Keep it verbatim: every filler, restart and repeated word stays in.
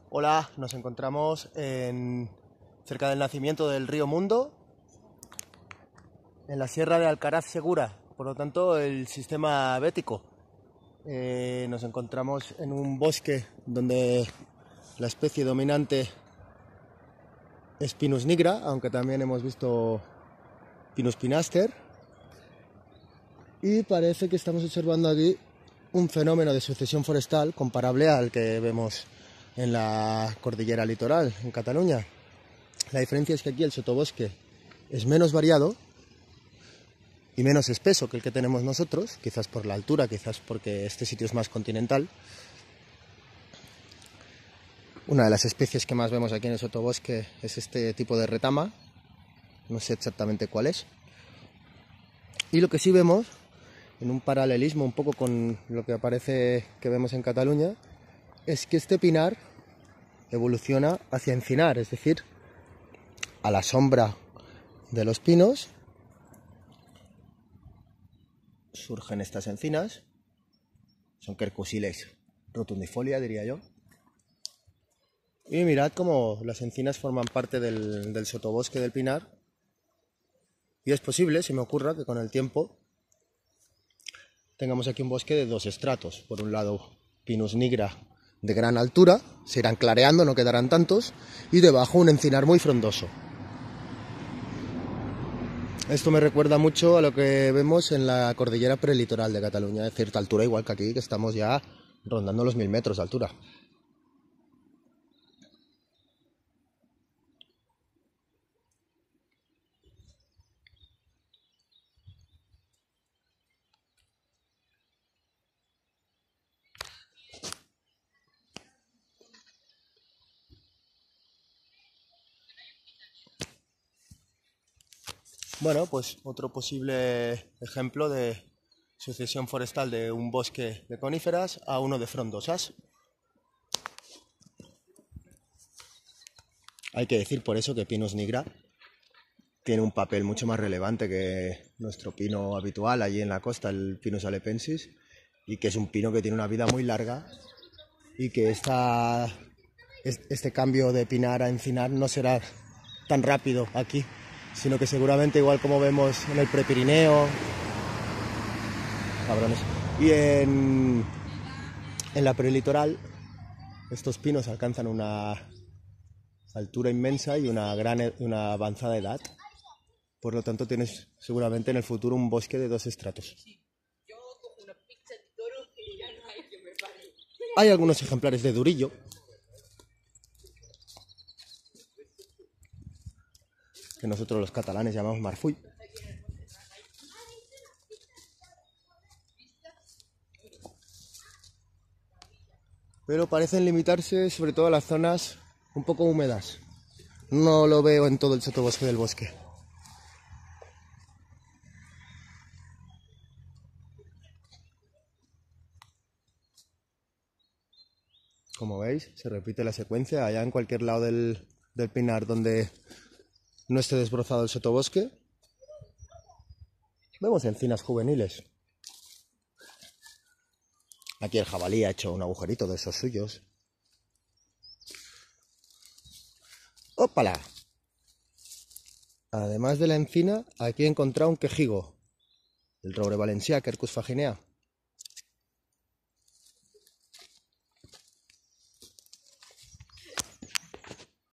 Hola, nos encontramos en, cerca del nacimiento del río Mundo, en la sierra de Alcaraz Segura, por lo tanto el sistema bético. Eh, nos encontramos en un bosque donde la especie dominante es Pinus nigra, aunque también hemos visto Pinus pinaster, y parece que estamos observando aquí un fenómeno de sucesión forestal comparable al que vemos en la cordillera litoral, en Cataluña. La diferencia es que aquí el sotobosque es menos variado y menos espeso que el que tenemos nosotros, quizás por la altura, quizás porque este sitio es más continental. Una de las especies que más vemos aquí en el sotobosque es este tipo de retama, no sé exactamente cuál es. Y lo que sí vemos, en un paralelismo un poco con lo que aparece que vemos en Cataluña, es que este pinar evoluciona hacia encinar, es decir, a la sombra de los pinos surgen estas encinas, son Quercus rotundifolia, diría yo. Y mirad cómo las encinas forman parte del, del sotobosque del pinar, y es posible, se me ocurra, que con el tiempo tengamos aquí un bosque de dos estratos. Por un lado, Pinus nigra de gran altura, se irán clareando, no quedarán tantos, y debajo un encinar muy frondoso. Esto me recuerda mucho a lo que vemos en la cordillera prelitoral de Cataluña, de cierta altura, igual que aquí, que estamos ya rondando los mil metros de altura. Bueno, pues otro posible ejemplo de sucesión forestal de un bosque de coníferas a uno de frondosas. Hay que decir por eso que Pinus nigra tiene un papel mucho más relevante que nuestro pino habitual allí en la costa, el Pinus alepensis, y que es un pino que tiene una vida muy larga y que esta, este cambio de pinar a encinar no será tan rápido aquí, sino que seguramente, igual como vemos en el Prepirineo, cabrones, y en, en la prelitoral, estos pinos alcanzan una altura inmensa y una gran una avanzada edad. Por lo tanto, tienes seguramente en el futuro un bosque de dos estratos. Hay algunos ejemplares de durillo, que nosotros los catalanes llamamos marfull. Pero parecen limitarse sobre todo a las zonas un poco húmedas. No lo veo en todo el sotobosque del bosque. Como veis, se repite la secuencia. Allá en cualquier lado del, del pinar donde no esté desbrozado el sotobosque, vemos encinas juveniles. Aquí el jabalí ha hecho un agujerito de esos suyos. ¡Ópala! Además de la encina, aquí he encontrado un quejigo, el roure valencià, Quercus faginea.